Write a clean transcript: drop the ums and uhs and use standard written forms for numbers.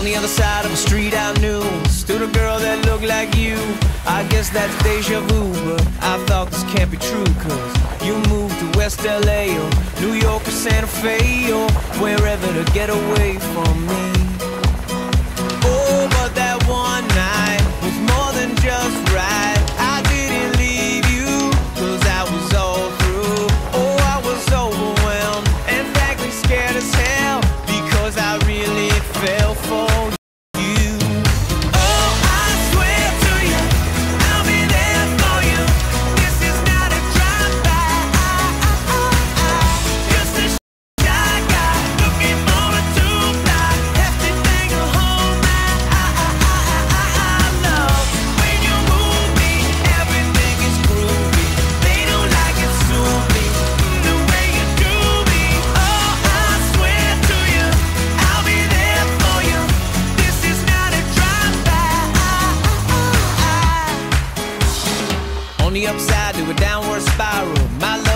On the other side of the street I knew stood a girl that looked like you. I guess that's deja vu, but I thought this can't be true. Cause you moved to West LA or New York or Santa Fe or wherever to get away from me. Oh, but that one night was more than just right. I didn't leave you cause I was all through. Oh, I was overwhelmed and frankly scared as hell because I really fell for you. Oh, I swear to you, I'll be there for you. This is not a drive-by. Just a shy guy looking for a two-ply, hefty thing to hold my love. When you move me, everything is groovy. They don't like it, sue me the way you do me. Oh, I swear to you, I'll be there for you. This is not a drive-by. On the upside to a downward spiral, my love